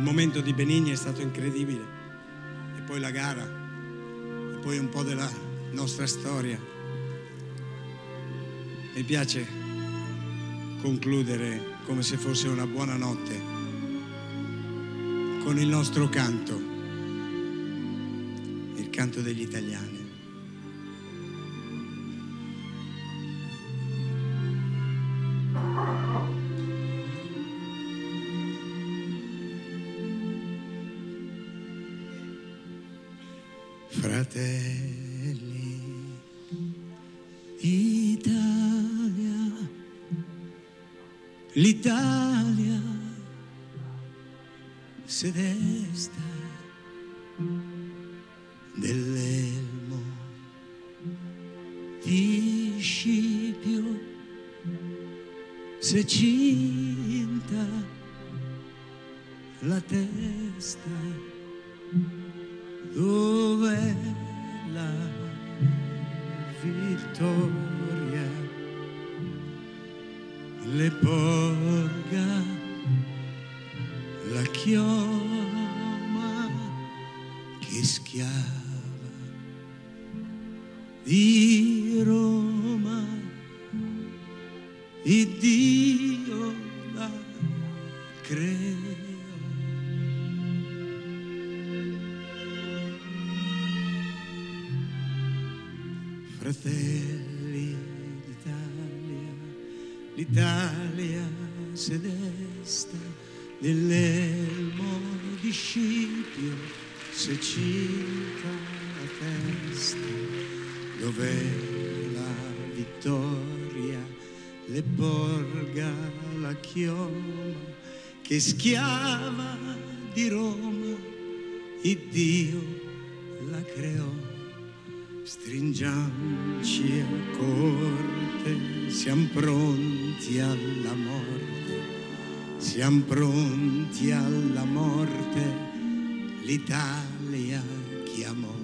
momento di Benigni è stato incredibile, e poi la gara, e poi un po' della nostra storia. Mi piace concludere come se fosse una buona notte con il nostro canto, il canto degli italiani. Fratelli d'Italia, l'Italia si desta dell'elmo di Scipio, se cinta la testa. Dov'è la vittoria? Le porga la chioma che schiava di Roma, e Dio la creò. Fratelli d'Italia, l'Italia si desta nell'elmo di Scipio, se cinta la testa. Dov'è la vittoria? Le porga la chioma che schiava di Roma, e Dio la creò. Stringiamoci a corte, siamo pronti alla morte, siamo pronti alla morte, l'Italia chiamò.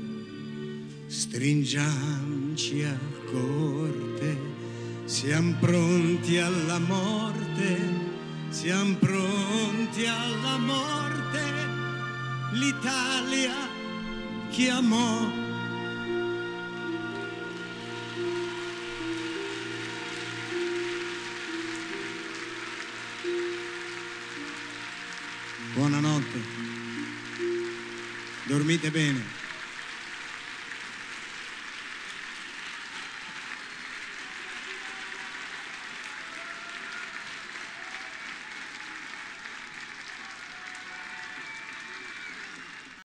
Stringiamoci a corte, siamo pronti alla morte, siamo pronti alla morte, l'Italia chiamò. Buonanotte, dormite bene.